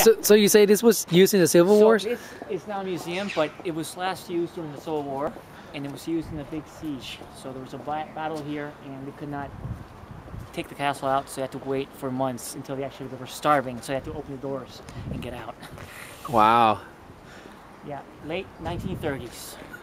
So you say this was used in the Civil Wars? This is now a museum, but it was last used during the Civil War, and it was used in a big siege. So there was a battle here, and they could not take the castle out, so they had to wait for months until they were starving, so they had to open the doors and get out. Wow. Yeah, late 1930s.